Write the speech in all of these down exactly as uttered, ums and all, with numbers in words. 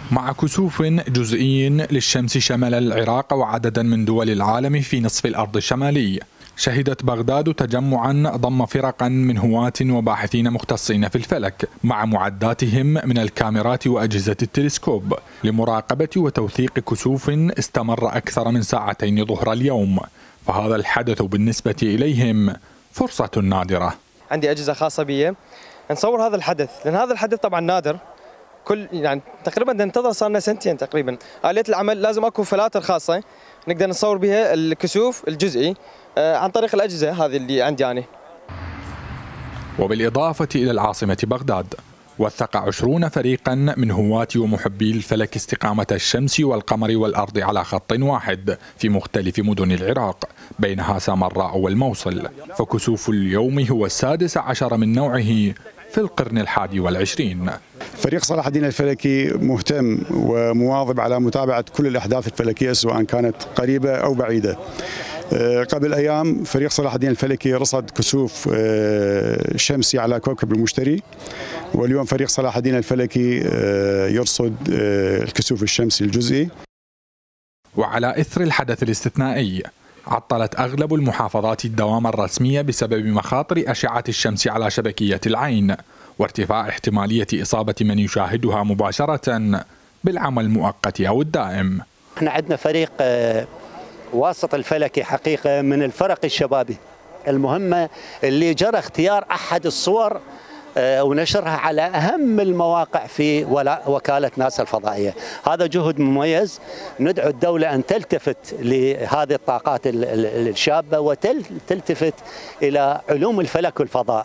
مع كسوف جزئي للشمس شمل العراق وعددا من دول العالم في نصف الأرض الشمالي. شهدت بغداد تجمعا ضم فرقا من هواة وباحثين مختصين في الفلك مع معداتهم من الكاميرات وأجهزة التلسكوب لمراقبة وتوثيق كسوف استمر أكثر من ساعتين ظهر اليوم، فهذا الحدث بالنسبة إليهم فرصة نادرة. عندي أجهزة خاصة بي نصور هذا الحدث، لأن هذا الحدث طبعا نادر، كل يعني تقريبا ننتظر صار لنا سنتين تقريبا. آلية العمل لازم اكو فلاتر خاصة نقدر نصور بها الكسوف الجزئي عن طريق الأجهزة هذه اللي عندي أنا. وبالإضافة إلى العاصمة بغداد، وثق عشرون فريقا من هواة ومحبي الفلك استقامة الشمس والقمر والأرض على خط واحد في مختلف مدن العراق بينها سامراء والموصل، فكسوف اليوم هو السادس عشر من نوعه في القرن الحادي والعشرين. فريق صلاح الدين الفلكي مهتم ومواظب على متابعة كل الأحداث الفلكية سواء كانت قريبة أو بعيدة. قبل أيام فريق صلاح الدين الفلكي رصد كسوف شمسي على كوكب المشتري، واليوم فريق صلاح الدين الفلكي يرصد الكسوف الشمسي الجزئي. وعلى إثر الحدث الاستثنائي، عطلت أغلب المحافظات الدوام الرسمي بسبب مخاطر أشعة الشمس على شبكية العين وارتفاع احتمالية إصابة من يشاهدها مباشرة بالعمى المؤقت أو الدائم. احنا عندنا فريق واسط الفلكي حقيقة من الفرق الشبابي المهمة اللي جرى اختيار أحد الصور ونشرها على أهم المواقع في وكالة ناسا الفضائية. هذا جهد مميز، ندعو الدولة أن تلتفت لهذه الطاقات الشابة وتلتفت إلى علوم الفلك والفضاء.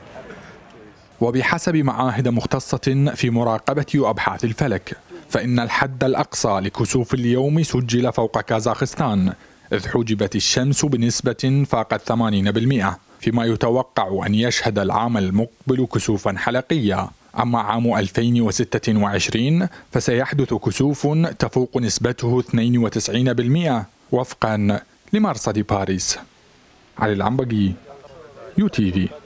وبحسب معاهد مختصة في مراقبة وأبحاث الفلك، فإن الحد الأقصى لكسوف اليوم سجل فوق كازاخستان، إذ حجبت الشمس بنسبة فاقت ثمانين بالمئة، فيما يتوقع أن يشهد العام المقبل كسوفا حلقية. أما عام ألفين وستة وعشرين فسيحدث كسوف تفوق نسبته اثنين وتسعين بالمئة وفقا لمرصد باريس. علي العنبقي، يو تي في.